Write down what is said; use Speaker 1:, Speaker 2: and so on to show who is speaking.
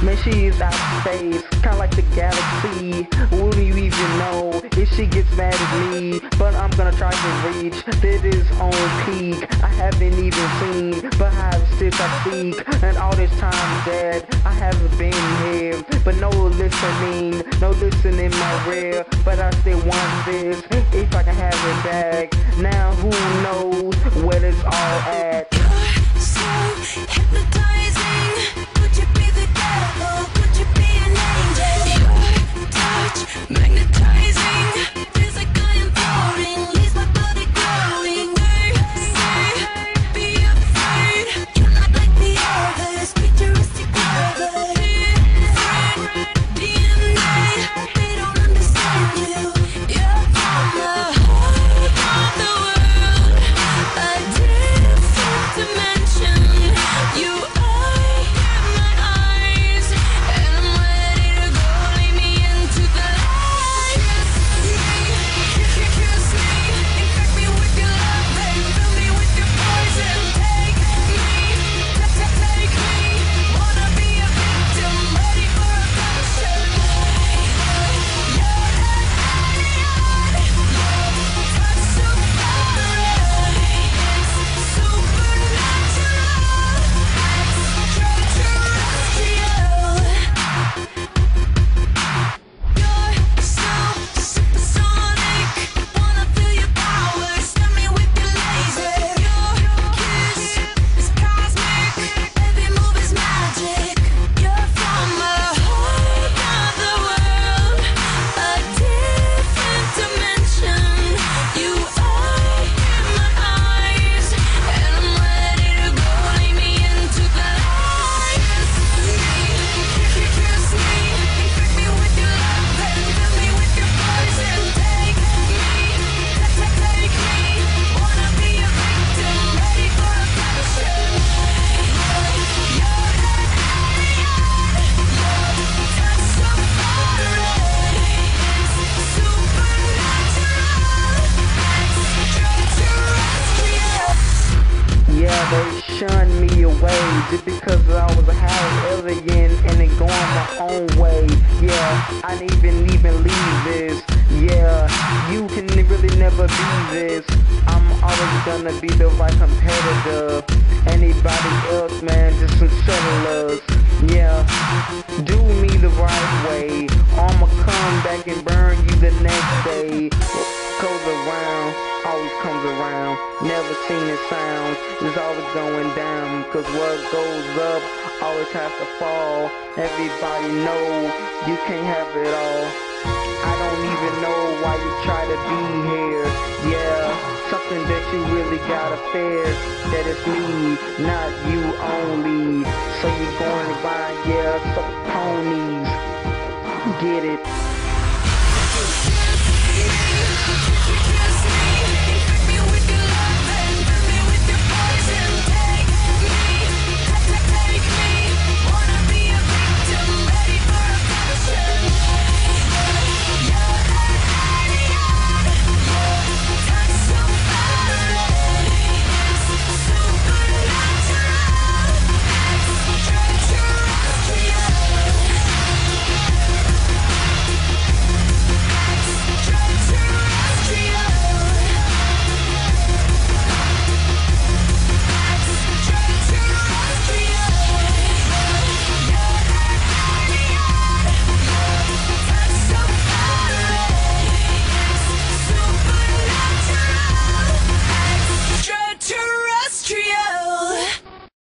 Speaker 1: Man, she is out of space, kinda like the galaxy. Wouldn't you even know if she gets mad at me? But I'm gonna try to reach that is on peak. I haven't even seen, but I have still I seek. And all this time that I haven't been here, but no listening my rear. But I still want this, if I can have it back. Now who knows where it's all at?
Speaker 2: You're so hypnotizing. Could you be the devil? Could you be an angel? Your touch magnetizing. Feels like I am floating. Leaves my body glowing. Say, be afraid. You're not like the others. Futuristic lovers. Different DNA. They don't understand you. You're from the heart of the world. A different dimension. You are in my eyes, and I'm ready to go. Lead me into the light. Kiss me, infect me with your love, and fill me with your poison. Take me, take me. Wanna be a victim, ready for abduction. You're an alien. Your touch so far, it's supernatural. You're so supersonic. Wanna feel your power. Stun me with your laser. Your kiss is cosmic. Every move is magic. You're from a whole other world, a different dimension. You are in my eyes, and I'm ready to go. Lead me into the light. Kiss me, infect me with your love, and fill me with your poison. Take me. Wanna be a victim, ready for abduction. You're an alien. Your touch so far, it's supernatural. Extraterrestrial.
Speaker 1: Yeah, they shunned me away just because I was a half alien and then going my own way. Yeah, I didn't even leave this. Yeah, you can really never be this. I'm always gonna be the right competitor. Anybody else, man, just some settlers. Yeah, do me the right way. I'ma come back and burn you the next day. Goes around, always comes around. Never seen it sound, it's always going down. Cause what goes up always has to fall. Everybody know you can't have it all. I don't even know why you try to be here. Yeah, something that you really gotta fear. That it's me, not you only. So you're going to buy, yeah, some ponies. Get it?